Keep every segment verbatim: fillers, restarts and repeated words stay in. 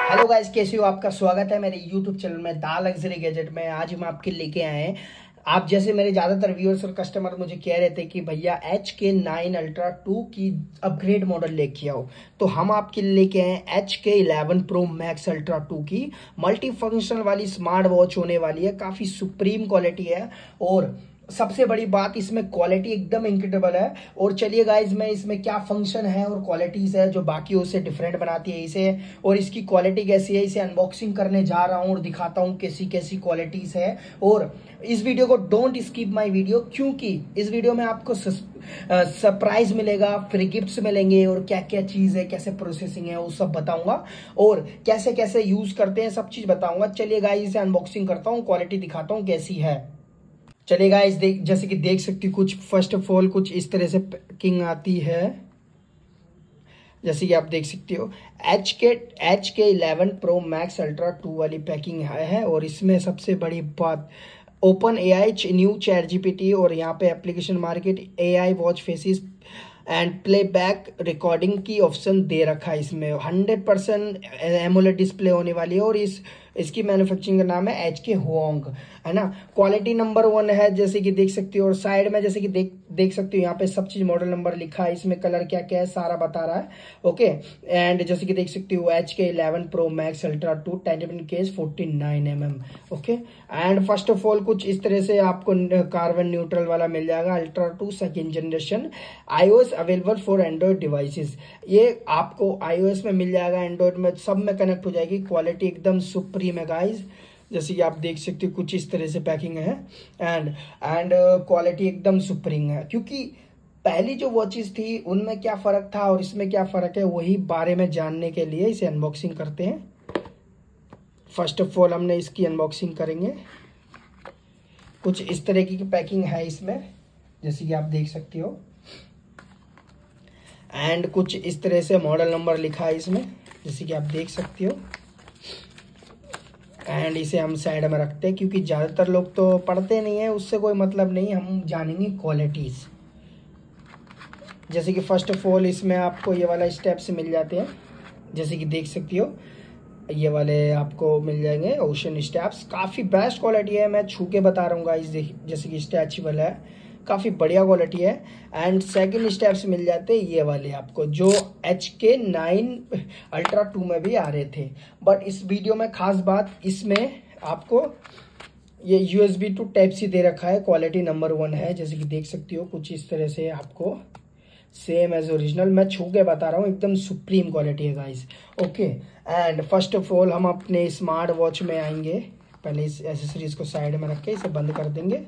Hello guys, कैसे हो? आपका स्वागत है मेरे यूट्यूब चैनल में द लग्जरी गैजेट में। आज हम आपके लेके आए हैं, आप जैसे मेरे ज़्यादातर व्यूअर्स और कस्टमर मुझे कह रहे थे कि भैया H K nine ultra two की अपग्रेड मॉडल लेके आओ, तो हम आपके लिए लेके आए हैं H K eleven pro max ultra two की मल्टी फंक्शनल वाली स्मार्ट वॉच होने वाली है। काफ़ी सुप्रीम क्वालिटी है और सबसे बड़ी बात, इसमें क्वालिटी एकदम इनक्रेडिबल है। और चलिए गाइज, मैं इसमें क्या फंक्शन है और क्वालिटीज है जो बाकी से डिफरेंट बनाती है इसे, और इसकी क्वालिटी कैसी है, इसे अनबॉक्सिंग करने जा रहा हूं और दिखाता हूं कैसी कैसी क्वालिटीज है। और इस वीडियो को डोंट स्किप माय वीडियो, क्योंकि इस वीडियो में आपको सरप्राइज मिलेगा, फ्री गिफ्ट्स मिलेंगे और क्या क्या चीज है, कैसे प्रोसेसिंग है, वो सब बताऊंगा और कैसे कैसे यूज करते हैं, सब चीज बताऊंगा। चलिए गाइज, इसे अनबॉक्सिंग करता हूँ, क्वालिटी दिखाता हूँ कैसी है। चलिए गाइस, देख जैसे कि देख सकती हूँ, कुछ फर्स्ट ऑफ ऑल कुछ इस तरह से पैकिंग आती है। जैसे कि आप देख सकते हो H K H K eleven pro max ultra two वाली पैकिंग है। और इसमें सबसे बड़ी बात, open A I new chat GPT, और यहाँ पे application market, A I watch faces and playback recording की ऑप्शन दे रखा है। इसमें हंड्रेड परसेंट एमोलेड डिस्प्ले होने वाली है और इस इसकी मैन्युफैक्चरिंग का नाम है एच के होंग, है ना। क्वालिटी नंबर वन है जैसे कि देख सकते हो, और साइड में जैसे कि देख देख सकते हो यहाँ पे सब चीज मॉडल नंबर लिखा है, इसमें कलर क्या क्या है सारा बता रहा है। ओके, एंड जैसे कि देख सकते हो H K eleven pro max ultra two ten case forty nine M M. Okay, and first of all कुछ इस तरह से आपको कार्बन न्यूट्रल वाला मिल जाएगा, ultra two second generation, iOS available for Android devices. ये आपको आईओएस में मिल जाएगा, एंड्रॉइड में, सब में कनेक्ट हो जाएगी। क्वालिटी एकदम सुप्रीम है गाइज, जैसे कि आप देख सकते हो कुछ इस तरह से पैकिंग है। एंड एंड क्वालिटी एकदम सुप्रीम है, क्योंकि पहली जो वॉचेस थी उनमें क्या फर्क था और इसमें क्या फर्क है, वही बारे में जानने के लिए इसे अनबॉक्सिंग करते हैं। फर्स्ट ऑफ ऑल हमने इसकी अनबॉक्सिंग करेंगे। कुछ इस तरह की पैकिंग है इसमें, जैसे कि आप देख सकते हो, एंड कुछ इस तरह से मॉडल नंबर लिखा है इसमें, जैसे कि आप देख सकते हो। एंड इसे हम साइड में रखते हैं, क्योंकि ज़्यादातर लोग तो पढ़ते नहीं है, उससे कोई मतलब नहीं, हम जानेंगे क्वालिटीज़। जैसे कि फर्स्ट ऑफ ऑल इसमें आपको ये वाला स्टेप्स मिल जाते हैं, जैसे कि देख सकती हो, ये वाले आपको मिल जाएंगे ओशन स्टेप्स। काफ़ी बेस्ट क्वालिटी है, मैं छू के बता रहा हूँ गाइस, जैसे कि स्ट्रेचेबल है, काफ़ी बढ़िया क्वालिटी है। एंड सेकंड स्टेप्स मिल जाते हैं ये वाले आपको, जो H K nine ultra to में भी आ रहे थे। बट इस वीडियो में खास बात, इसमें आपको ये यूएसबी टू टाइप सी दे रखा है, क्वालिटी नंबर वन है, जैसे कि देख सकती हो कुछ इस तरह से आपको सेम एज ओरिजिनल। मैं छू के बता रहा हूँ, एकदम सुप्रीम क्वालिटी है guys. Okay, and first of all हम अपने स्मार्ट वॉच में आएंगे। पहले इस एसेसरीज को साइड में रख के इसे बंद कर देंगे।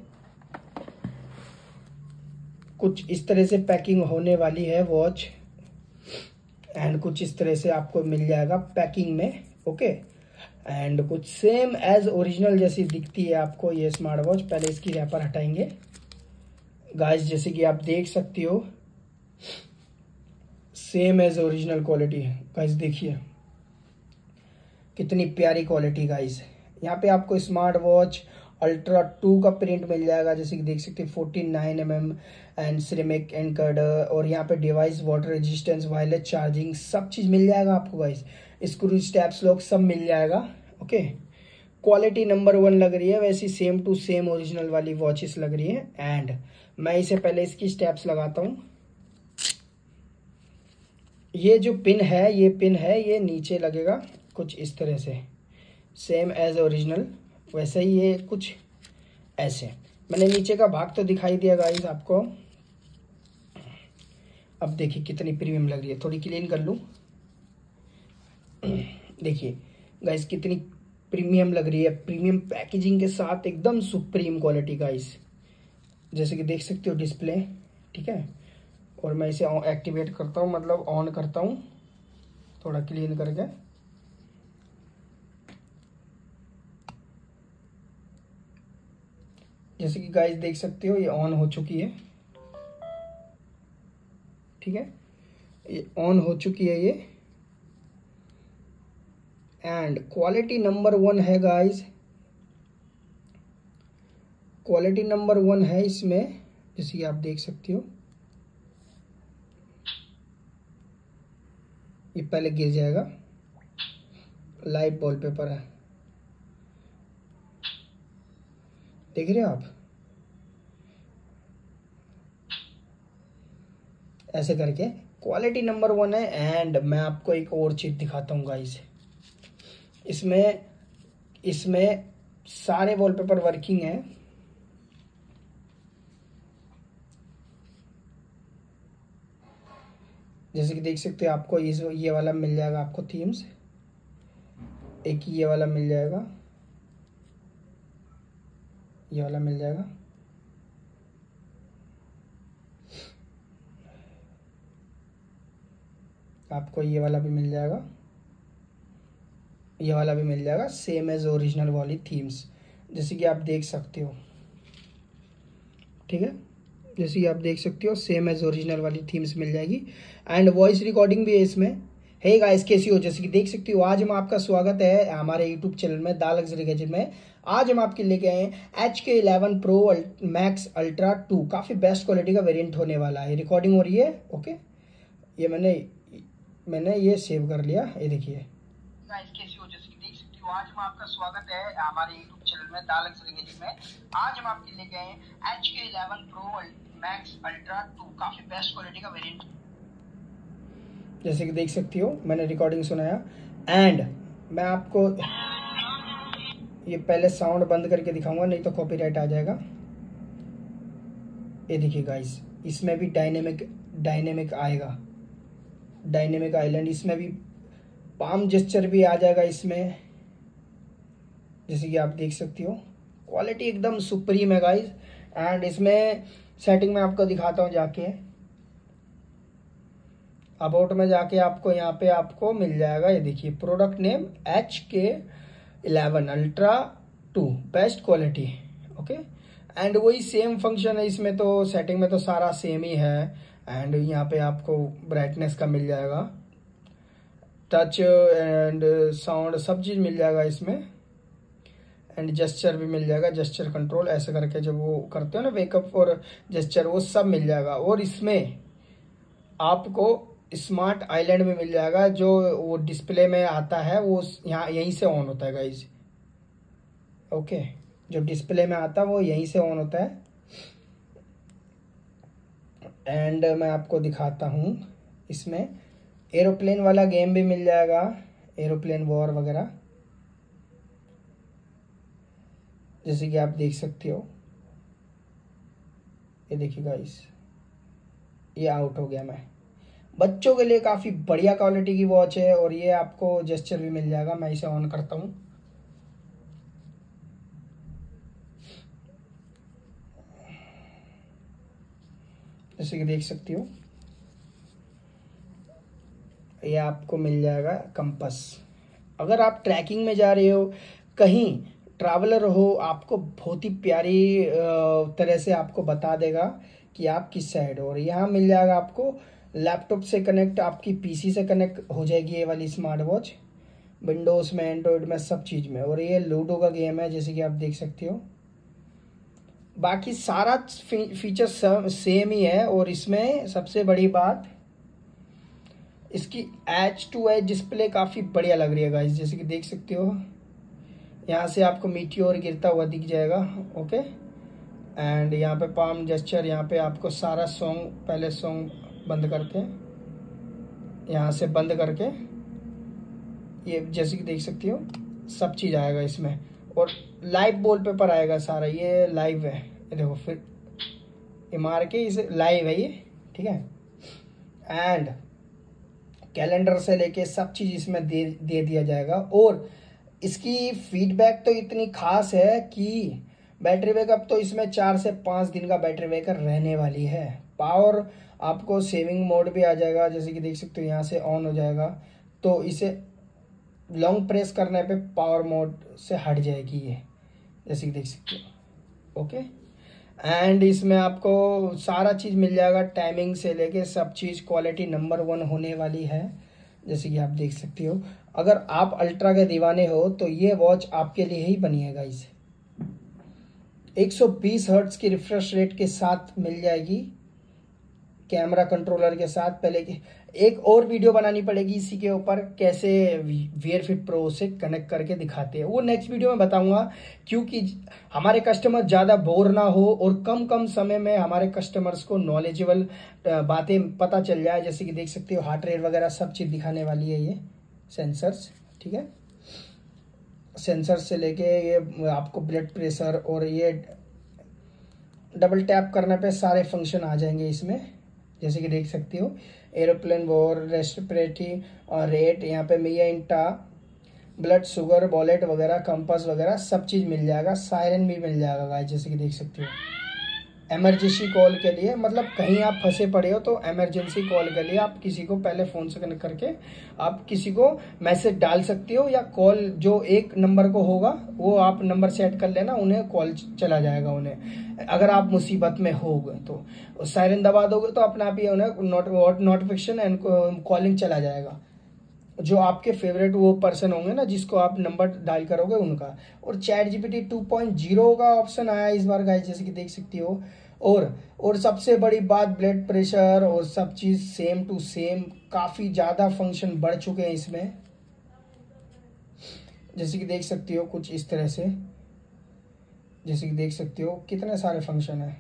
कुछ इस तरह से पैकिंग होने वाली है वॉच, एंड कुछ इस तरह से आपको मिल जाएगा पैकिंग में। ओके, एंड कुछ सेम एज ओरिजिनल जैसी दिखती है आपको ये स्मार्ट वॉच। पहले इसकी रैपर हटाएंगे गाइस, जैसे कि आप देख सकती हो सेम एज ओरिजिनल क्वालिटी है गाइस। देखिए कितनी प्यारी क्वालिटी गाइस। यहाँ पे आपको स्मार्ट वॉच अल्ट्रा टू का प्रिंट मिल जाएगा, जैसे कि देख सकते हैं forty nine M M and ceramic anchored, और यहाँ पे device water resistance, wireless charging, सब चीज़ मिल जाएगा आपको गाइस। स्क्रू स्टेप्स लॉक सब मिल जाएगा। ओके, क्वालिटी नंबर वन लग रही है, वैसी सेम टू सेम ओरिजिनल वाली वॉचेस लग रही है। एंड मैं इसे पहले इसकी स्टेप्स लगाता हूँ। ये जो पिन है, ये पिन है, ये नीचे लगेगा कुछ इस तरह से, सेम एज ओरिजिनल वैसे ही, ये कुछ ऐसे। मैंने नीचे का भाग तो दिखाई दिया गाइस आपको। अब देखिए कितनी प्रीमियम लग रही है, थोड़ी क्लीन कर लूँ। देखिए गाइस कितनी प्रीमियम लग रही है, प्रीमियम पैकेजिंग के साथ, एकदम सुप्रीम क्वालिटी गाइस, जैसे कि देख सकते हो डिस्प्ले। ठीक है, और मैं इसे एक्टिवेट करता हूँ, मतलब ऑन करता हूँ, थोड़ा क्लीन करके। जैसे कि गाइस देख सकते हो ये ऑन हो चुकी है। ठीक है, ये ऑन हो चुकी है ये। एंड क्वालिटी नंबर वन है गाइस, क्वालिटी नंबर वन है इसमें, जैसे कि आप देख सकते हो। ये पहले गिर जाएगा, लाइव वॉलपेपर है, देख रहे हो आप, ऐसे करके क्वालिटी नंबर वन है। एंड मैं आपको एक और चीज दिखाता हूँ गाइस, इसमें इसमें सारे वॉलपेपर वर्किंग है। जैसे कि देख सकते हो, आपको इस ये वाला मिल जाएगा, आपको थीम्स एक ये वाला मिल जाएगा, ये वाला मिल जाएगा। आपको ये वाला भी मिल जाएगा, ये वाला भी मिल जाएगा, सेम एज ओरिजिनल वाली थीम्स, जैसे कि आप देख सकते हो। ठीक है, जैसे कि आप देख सकते हो सेम एज ओरिजिनल वाली थीम्स मिल जाएगी। एंड वॉइस रिकॉर्डिंग भी है इसमें। हे गाइस, कैसी हो? जैसे कि देख सकते हो, आज हम आपका स्वागत है हमारे यूट्यूब चैनल में द लग्जरी गैजेट में। आज हम आपके लेके आए हैं H K eleven pro max ultra two, काफ़ी बेस्ट क्वालिटी का वेरिएंट होने वाला है। रिकॉर्डिंग हो रही है, ओके। ये मैंने मैंने ये सेव कर लिया, ये देखिए। गाइस, कैसी हो? जैसे कि देख सकते हो, आज हम आपका स्वागत है हमारे यूट्यूब चैनल में द लग्जरी गैजेट में। आज हम आपके लेके आए हैं H K eleven pro max ultra two, काफ़ी बेस्ट क्वालिटी का वेरिएंट। जैसे कि देख सकती हो, मैंने रिकॉर्डिंग सुनाया। एंड मैं आपको ये पहले साउंड बंद करके दिखाऊंगा, नहीं तो कॉपीराइट आ जाएगा। ये देखिए गाइस, इसमें भी डायनेमिक डायनेमिक आएगा, डायनेमिक आइलैंड, इसमें भी पाम जेस्चर भी आ जाएगा इसमें, जैसे कि आप देख सकती हो। क्वालिटी एकदम सुप्रीम है गाइस। एंड इसमें सेटिंग में आपको दिखाता हूँ जाके, अबाउट में जाके आपको यहाँ पे आपको मिल जाएगा, ये देखिए, product name H K eleven ultra two best quality, okay. And वही सेम फंक्शन है इसमें, तो सेटिंग में तो सारा सेम ही है। एंड यहाँ पे आपको ब्राइटनेस का मिल जाएगा, टच एंड साउंड सब चीज़ मिल जाएगा इसमें। एंड जेस्चर भी मिल जाएगा, जेस्चर कंट्रोल ऐसे करके जब वो करते हो ना वेकअप और जेस्चर, वो सब मिल जाएगा। और इसमें आपको स्मार्ट आइलैंड में मिल जाएगा, जो वो डिस्प्ले में आता है वो यहाँ यहीं से ऑन होता है गाइज, ओके। जो डिस्प्ले में आता है वो यहीं से ऑन होता है। एंड मैं आपको दिखाता हूँ, इसमें एरोप्लेन वाला गेम भी मिल जाएगा, एरोप्लेन वॉर वगैरह, जैसे कि आप देख सकते हो। ये देखिए गाइस, ये आउट हो गया मैं। बच्चों के लिए काफ़ी बढ़िया क्वालिटी की वॉच है। और ये आपको जेस्चर भी मिल जाएगा, मैं इसे ऑन करता हूँ। जैसे कि देख सकती हो, ये आपको मिल जाएगा कंपास। अगर आप ट्रैकिंग में जा रहे हो, कहीं ट्रैवलर हो, आपको बहुत ही प्यारी तरह से आपको बता देगा कि आप किस साइड हो। और यहाँ मिल जाएगा आपको लैपटॉप से कनेक्ट, आपकी पीसी से कनेक्ट हो जाएगी ये वाली स्मार्ट वॉच, विंडोज़ में, एंड्रॉयड में, सब चीज़ में। और ये लूडो का गेम है, जैसे कि आप देख सकते हो। बाकी सारा फी, फीचर सेम ही है। और इसमें सबसे बड़ी बात, इसकी एच टू एच डिस्प्ले काफ़ी बढ़िया लग रही है गाइस, जैसे कि देख सकते हो। यहाँ से आपको मीटियोर गिरता हुआ दिख जाएगा, ओके। एंड यहाँ पे पाम जेस्चर, यहाँ पे आपको सारा सॉन्ग, पहले सॉन्ग बंद करके, यहाँ से बंद करके, ये जैसे कि देख सकती हो सब चीज़ आएगा इसमें। और लाइव वॉलपेपर आएगा सारा, ये लाइव है, ये देखो, फिर ये मार के इसे लाइव है ये, ठीक है। एंड कैलेंडर से लेके सब चीज़ इसमें दे दे दिया जाएगा। और इसकी फीडबैक तो इतनी खास है कि बैटरी बैकअप तो इसमें चार से पाँच दिन का बैटरी बैकअप रहने वाली है। पावर आपको सेविंग मोड भी आ जाएगा, जैसे कि देख सकते हो, यहाँ से ऑन हो जाएगा, तो इसे लॉन्ग प्रेस करने पे पावर मोड से हट जाएगी ये, जैसे कि देख सकते हो, ओके। एंड इसमें आपको सारा चीज़ मिल जाएगा, टाइमिंग से लेके सब चीज़, क्वालिटी नंबर वन होने वाली है, जैसे कि आप देख सकते हो। अगर आप अल्ट्रा के दीवाने हो तो ये वॉच आपके लिए ही बनी है गाइस। एक सौ बीस हर्ट्ज की रिफ्रेश रेट के साथ मिल जाएगी, कैमरा कंट्रोलर के साथ। पहले एक और वीडियो बनानी पड़ेगी इसी के ऊपर, कैसे वेयर फिट प्रो से कनेक्ट करके दिखाते हैं, वो नेक्स्ट वीडियो में बताऊंगा, क्योंकि हमारे कस्टमर ज़्यादा बोर ना हो और कम कम समय में हमारे कस्टमर्स को नॉलेजेबल बातें पता चल जाए। जैसे कि देख सकते हो हार्ट रेट वगैरह सब चीज़ दिखाने वाली है ये सेंसर्स, ठीक है। सेंसर से लेके ये आपको ब्लड प्रेशर और ये डबल टैप करने पे सारे फंक्शन आ जाएंगे इसमें। जैसे कि देख सकते हो एरोप्लेन वॉर, रेस्पिरेटरी और रेट, यहाँ पे मियाइंटा, ब्लड शुगर, वॉलेट वगैरह, कंपास वगैरह सब चीज़ मिल जाएगा। सायरन भी मिल जाएगा गाइस, जैसे कि देख सकते हो। इमरजेंसी कॉल के लिए, मतलब कहीं आप फंसे पड़े हो तो इमरजेंसी कॉल के लिए आप किसी को पहले फ़ोन से कनेक्ट करके आप किसी को मैसेज डाल सकते हो, या कॉल जो एक नंबर को होगा वो आप नंबर सेट कर लेना, उन्हें कॉल चला जाएगा उन्हें। अगर आप मुसीबत में हो गए तो सायरन दबा दोगे तो अपने आप ही उन्हें नोटिफिकेशन एंड कॉलिंग चला जाएगा। जो आपके फेवरेट वो पर्सन होंगे ना जिसको आप नंबर डायल करोगे उनका। और chat GPT two point zero का ऑप्शन आया इस बार गाइस, जैसे कि देख सकती हो। और और सबसे बड़ी बात, ब्लड प्रेशर और सब चीज़ सेम टू सेम, काफ़ी ज़्यादा फंक्शन बढ़ चुके हैं इसमें। जैसे कि देख सकती हो कुछ इस तरह से, जैसे कि देख सकते हो कितने सारे फंक्शन है,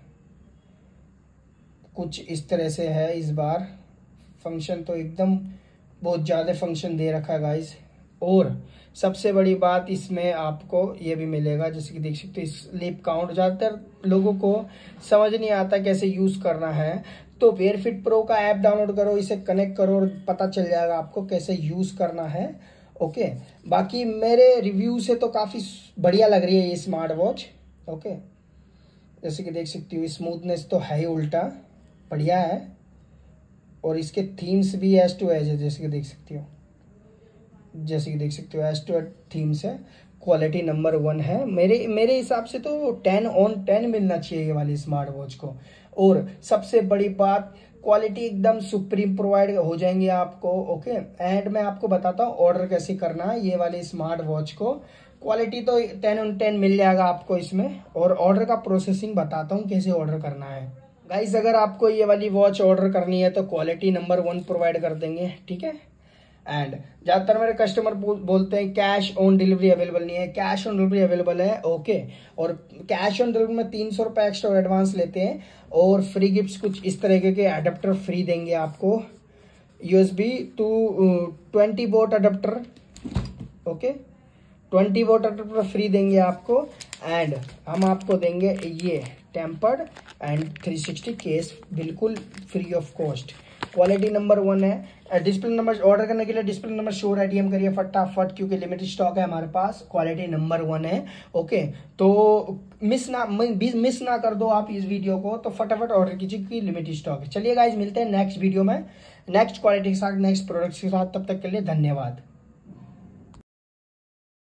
कुछ इस तरह से है इस बार। फंक्शन तो एकदम बहुत ज़्यादा फंक्शन दे रखा है गाइस। और सबसे बड़ी बात इसमें आपको ये भी मिलेगा, जैसे कि देख सकते हो स्लीप काउंट। ज़्यादातर लोगों को समझ नहीं आता कैसे यूज़ करना है, तो वेयर फिट प्रो का ऐप डाउनलोड करो, इसे कनेक्ट करो और पता चल जाएगा आपको कैसे यूज़ करना है। ओके, बाकी मेरे रिव्यू से तो काफ़ी बढ़िया लग रही है ये स्मार्ट वॉच। ओके, जैसे कि देख सकती हो स्मूथनेस तो है ही उल्टा, बढ़िया है। और इसके थीम्स भी एज टू एज है, जैसे कि देख सकती हो, जैसे कि देख सकते हो एज टू एज थीम्स है। क्वालिटी नंबर वन है मेरे मेरे हिसाब से तो टेन ऑन टेन मिलना चाहिए ये वाली स्मार्ट वॉच को। और सबसे बड़ी बात, क्वालिटी एकदम सुप्रीम प्रोवाइड हो जाएंगे आपको। ओके, एंड मैं आपको बताता हूँ ऑर्डर कैसे करना है ये वाली स्मार्ट वॉच को। क्वालिटी तो टेन ऑन टेन मिल जाएगा आपको इसमें, और ऑर्डर का प्रोसेसिंग बताता हूँ कैसे ऑर्डर करना है गाइस। अगर आपको ये वाली वॉच ऑर्डर करनी है तो क्वालिटी नंबर वन प्रोवाइड कर देंगे, ठीक है। एंड ज़्यादातर मेरे कस्टमर बोलते हैं कैश ऑन डिलीवरी अवेलेबल नहीं है, कैश ऑन डिलीवरी अवेलेबल है। ओके, और कैश ऑन डिलीवरी में तीन सौ रुपये एक्स्ट्रा एडवांस लेते हैं, और फ्री गिफ्ट्स कुछ इस तरीके के अडेप्टर फ्री देंगे आपको, USB to twenty volt adapter. Okay, twenty volt adapter free देंगे आपको। एंड हम आपको देंगे ये tempered and three sixty case बिल्कुल free of cost. Quality number one है। डिस्प्ले नंबर ऑर्डर करने के लिए डिस्प्ले नंबर शो एटीएम करिए फटाफट, क्योंकि लिमिटेड स्टॉक है हमारे पास। Quality number one okay. ओके, तो मिस ना मिस ना कर दो आप इस वीडियो को, तो फटाफट ऑर्डर कीजिए क्योंकि लिमिटेड स्टॉक है। चलिए गाइज, मिलते हैं नेक्स्ट वीडियो में नेक्स्ट क्वालिटी के साथ, नेक्स्ट प्रोडक्ट के साथ। तब तक के लिए धन्यवाद।